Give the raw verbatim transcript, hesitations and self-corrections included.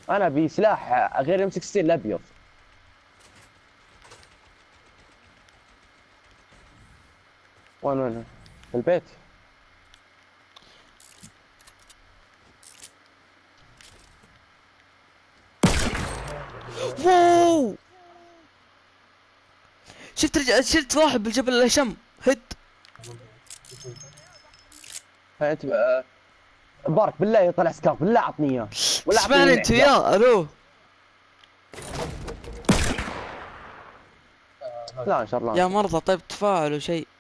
انا ابي سلاح غير ام ستة عشر الابيض. وين وين؟ في البيت. واو، شفت رج... شفت واحد بالجبل الاشم هد. انت آه، بارك بالله طلع سكاف، بالله اعطني اياه، ولا اعطيني تسمعني انت معجر. وياه؟ الو. لا ان شاء الله. يا مرضى طيب تفاعلوا شيء.